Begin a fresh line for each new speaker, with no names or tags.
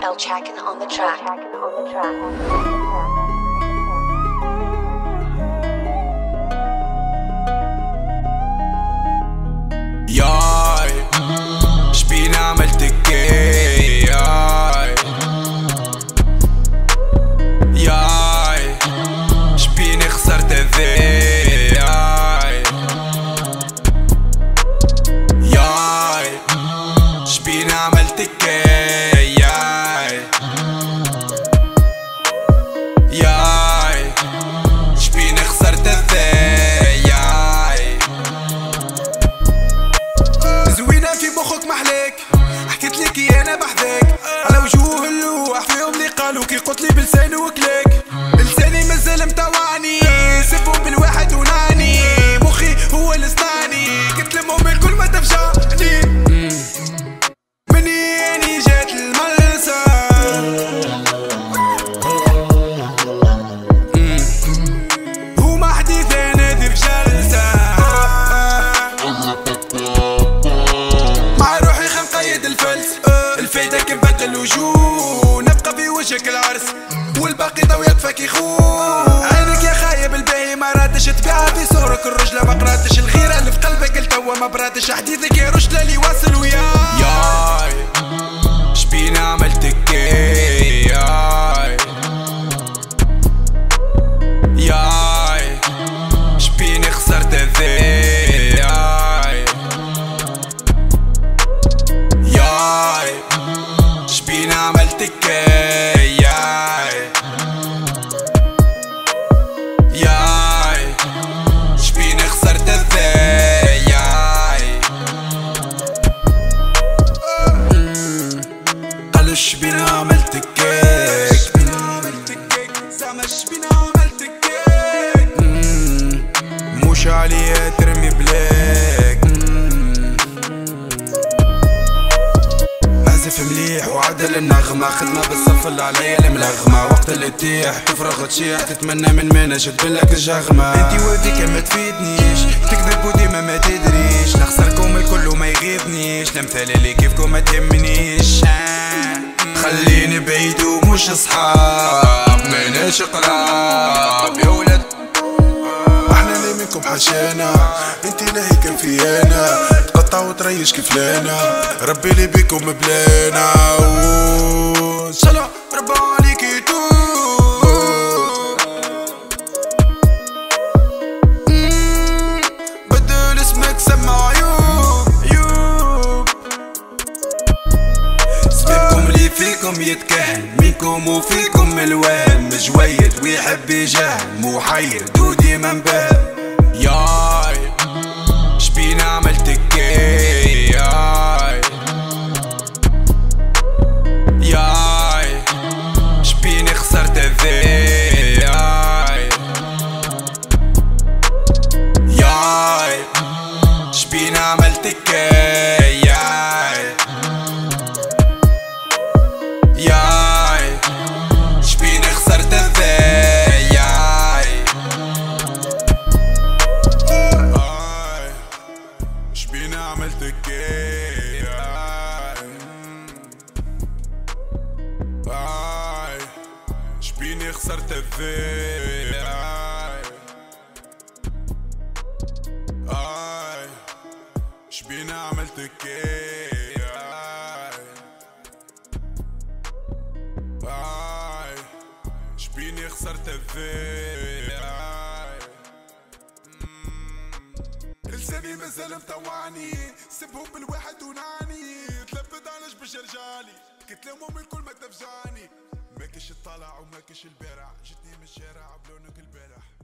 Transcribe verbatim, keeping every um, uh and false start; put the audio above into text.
L Chakin on the track.
ياي شبينا عملتك ايه ياي ياي شبيني خسرت ذي ياي ياي شبينا عملتك ايه ياي ياي شبيني خسرت ذي ياي زوينة في مخك محليك حكيت لك انا بحذاك على وجوه اللوح فيهم اللي قالوا كي قلت لي بلساني وكلاك لساني مازال متوعني سبهم بالواحد ونعني مخي هو اللي صنعني قلت لهم الكل ما تفجعني مني اني جات الملسة هما حديث انا دير جلسة مع روحي خنقيد الفلس الفايدة كنبدل الوجوه نبقى في وجهك العرس والباقي ضو يطفك يخون عينك يا خايب الباهي ما رادش تبيعها في صورك الرجلة ما قراتش الغيرة اللي في قلبك التوا ما براتش حديثك يا رجلة اللي واصل وياي ياي شبينا عملتك ايه ياي ياي شبيني خسرت ذي ياي ياي شبينا عملتك ايه ياي ياي شبيني خسرت ذي ياي قالوا شبينا عملتك كيك شبينا عملتك كيك زعما شبينا عملتك كيك مش عليا ترمي بلاك عزف مليح وعدل النغمة خدمة بالصف اللي عليا الملغمة وقت اللي تطيح تفرغ تشيح تتمنى من منا شدبلك الجغمة انتي وفيك ما تفيدنيش تكذب وديما ما تدريش نخسركم الكل وما يغيظنيش الامثال اللي كيفكم ما تهمنيش خليني بعيد ومش اصحاب ماناش قراب يا ولد احنا لا منكم حاشانا انتي لاهي كان فيانا تقطع وتريش كفلانا ربي لي بيكم بلانا ان شاء الله ربي عليك يتوب بدل اسمك سمع عيوب عيوب سببكم اللي فيكم يتكهن منكم وفيكم الوهن مجويد ويحب يجهل محير دودي منبهل ياي شبينا عملتك ايه ياي ياي شبيني خسرت ذي ياي ياي شبينا عملتك ايه ياي ياي شبيني خسرت ذي ياي شبيني عملتك ايه ياي باي شبيني خسرت الذي ياي باي شبيني عملتك ايه ياي باي شبيني خسرت الذي ياي لساني مازال مطوعني سبهم بالواحد ونعني تلفت علاش باش رجالي قلت لهم الكل ما تفجعني ماكش الطلع وماكش البارع جتني من الشارع بلونك البارح